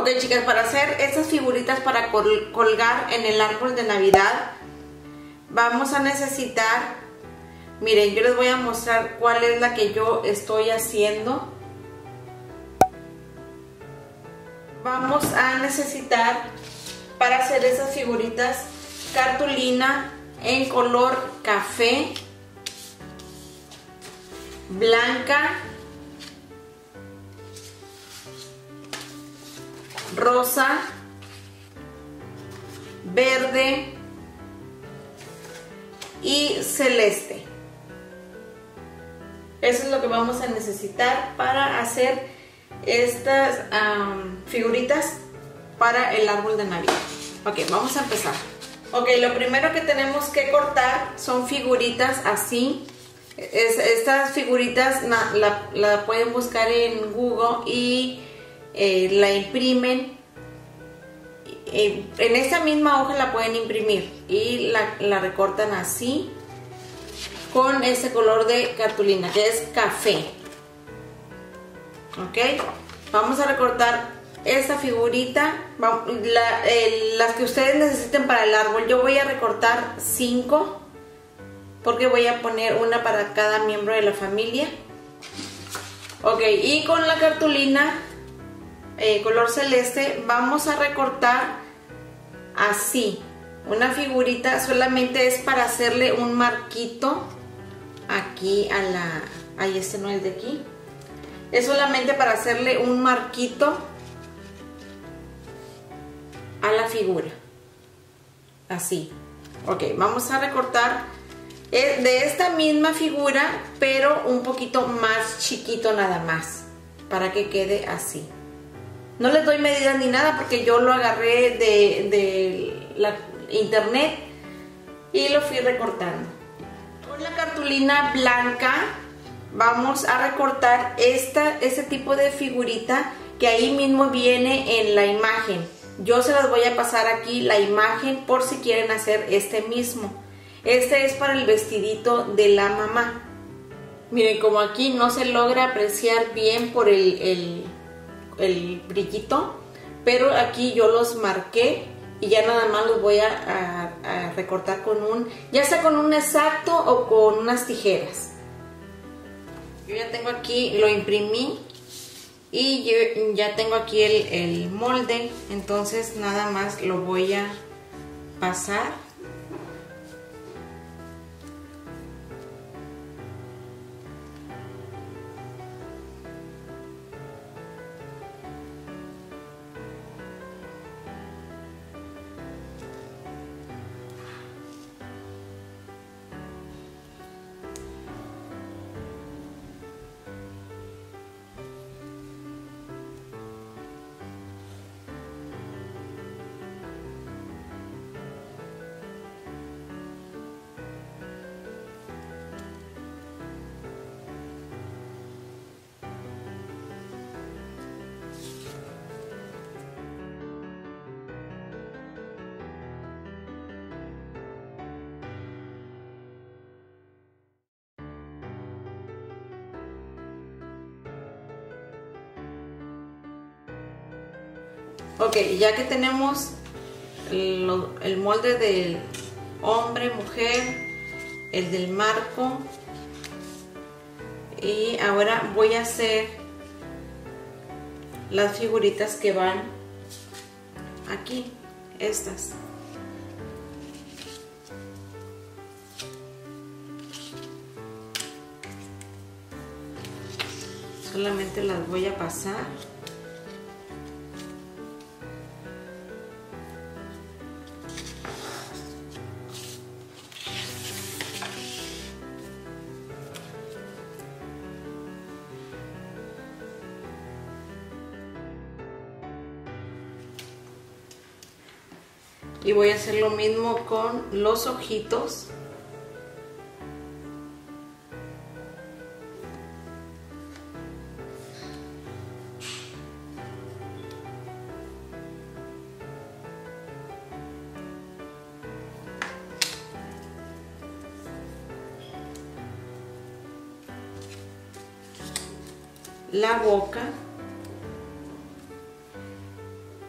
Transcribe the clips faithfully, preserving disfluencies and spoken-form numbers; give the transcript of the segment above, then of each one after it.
Ok, chicas, para hacer estas figuritas para col colgar en el árbol de Navidad, vamos a necesitar, miren, yo les voy a mostrar cuál es la que yo estoy haciendo. Vamos a necesitar para hacer esas figuritas cartulina en color café, blanca, rosa, verde y celeste. Eso es lo que vamos a necesitar para hacer estas um, figuritas para el árbol de Navidad. Ok, vamos a empezar. Ok, lo primero que tenemos que cortar son figuritas así. Es, estas figuritas la, la, la pueden buscar en Google y eh, la imprimen. Eh, en esta misma hoja la pueden imprimir y la, la recortan así con este color de cartulina que es café. Ok, vamos a recortar esta figurita, la, eh, las que ustedes necesiten para el árbol. Yo voy a recortar cinco porque voy a poner una para cada miembro de la familia. Ok, y con la cartulina eh, color celeste vamos a recortar así una figurita. Solamente es para hacerle un marquito aquí a la... Ay, este no es de aquí. Es solamente para hacerle un marquito a la figura. Así. Ok, vamos a recortar de esta misma figura, pero un poquito más chiquito nada más, para que quede así. No les doy medidas ni nada porque yo lo agarré de, de la internet y lo fui recortando. Con la cartulina blanca vamos a recortar esta, este tipo de figurita que ahí mismo viene en la imagen. Yo se las voy a pasar aquí la imagen por si quieren hacer este mismo. Este es para el vestidito de la mamá. Miren, como aquí no se logra apreciar bien por el, el, el brillito, pero aquí yo los marqué y ya nada más los voy a, a, a recortar con un, ya sea con un exacto o con unas tijeras. Yo ya tengo aquí, lo imprimí y yo ya tengo aquí el, el molde, entonces nada más lo voy a pasar. Ok, ya que tenemos el, el molde del hombre, mujer, el del marco, y ahora voy a hacer las figuritas que van aquí, estas. Solamente las voy a pasar. Y voy a hacer lo mismo con los ojitos. La boca.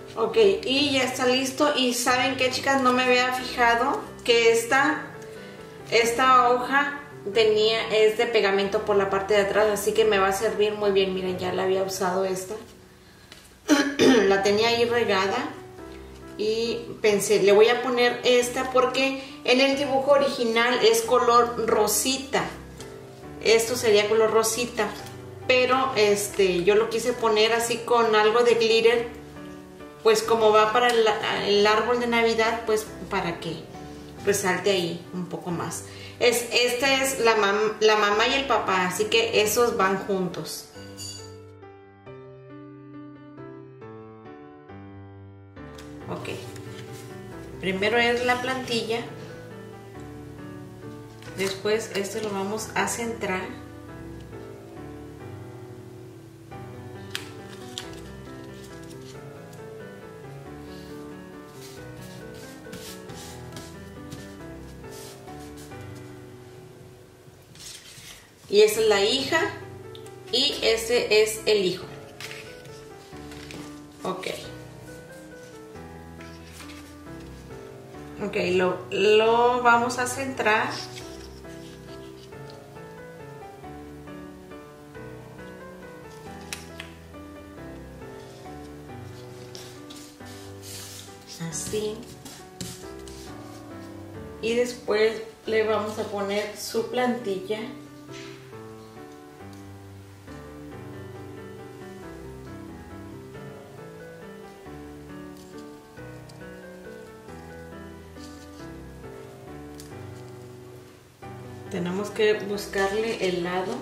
Ok, y ya está listo. Y ¿saben qué, chicas? No me había fijado que esta, esta hoja tenía, es de pegamento por la parte de atrás, así que me va a servir muy bien. Miren, ya la había usado esta. La tenía ahí regada y pensé, le voy a poner esta porque en el dibujo original es color rosita. Esto sería color rosita, pero este, yo lo quise poner así con algo de glitter, pues como va para el, el árbol de Navidad, pues para que resalte ahí un poco más. Es, esta es la, mam, la mamá y el papá, así que esos van juntos. Ok, primero es la plantilla, después este lo vamos a centrar. Y esa es la hija y ese es el hijo. Ok. Ok, lo, lo vamos a centrar. Así. Y después le vamos a poner su plantilla. Tenemos que buscarle el lado.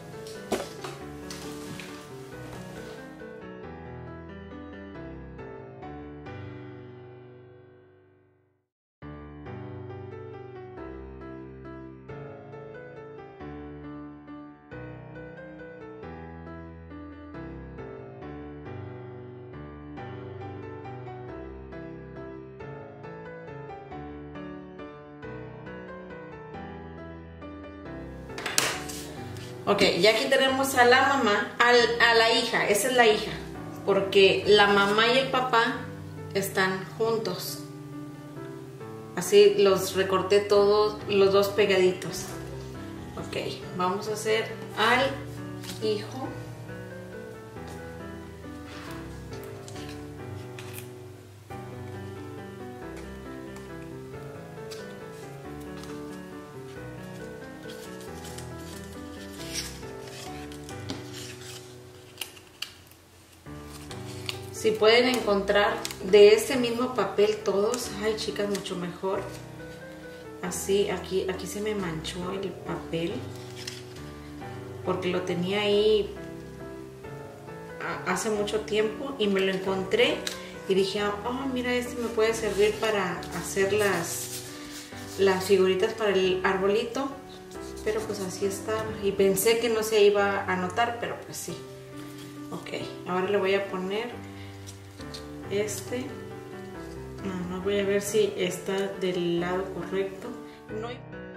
Ok, ya aquí tenemos a la mamá, al, a la hija, esa es la hija, porque la mamá y el papá están juntos. Así los recorté todos, los dos pegaditos. Ok, vamos a hacer al hijo. Si pueden encontrar de este mismo papel todos, ay chicas, mucho mejor. Así, aquí, aquí se me manchó el papel porque lo tenía ahí hace mucho tiempo y me lo encontré y dije, oh mira, este me puede servir para hacer las, las figuritas para el arbolito, pero pues así está y pensé que no se iba a notar, pero pues sí. Ok, ahora le voy a poner este, no, no voy a ver si está del lado correcto. No.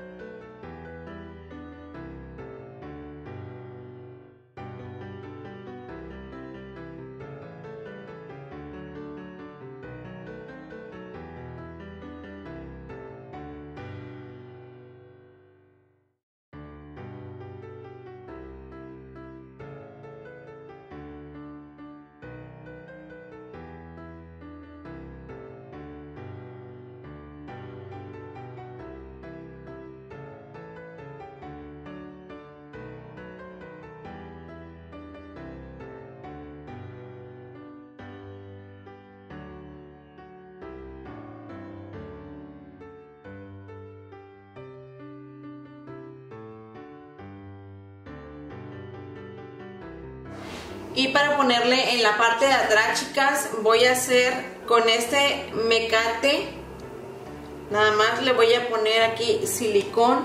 Y para ponerle en la parte de atrás, chicas, voy a hacer con este mecate, nada más le voy a poner aquí silicón.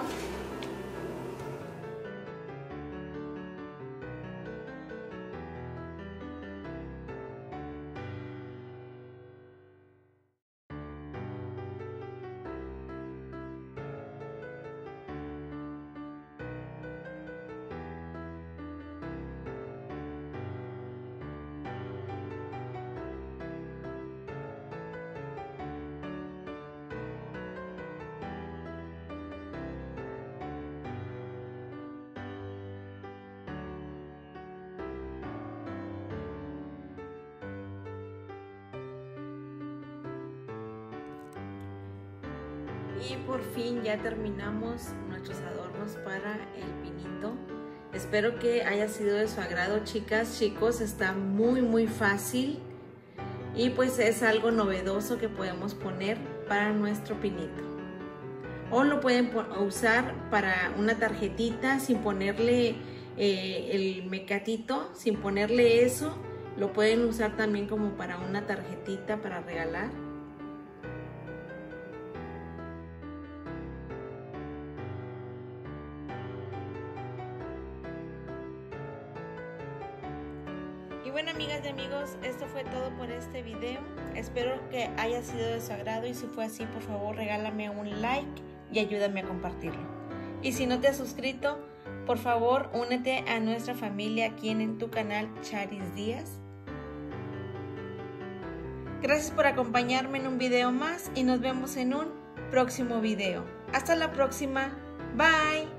Y por fin ya terminamos nuestros adornos para el pinito. Espero que haya sido de su agrado, chicas, chicos. Está muy muy fácil y pues es algo novedoso que podemos poner para nuestro pinito. O lo pueden usar para una tarjetita sin ponerle eh, el mecatito, sin ponerle eso. Lo pueden usar también como para una tarjetita para regalar. Y bueno, amigas y amigos, esto fue todo por este video. Espero que haya sido de su agrado y si fue así, por favor regálame un like y ayúdame a compartirlo. Y si no te has suscrito, por favor únete a nuestra familia aquí en tu canal Charis Díaz. Gracias por acompañarme en un video más y nos vemos en un próximo video. Hasta la próxima. Bye.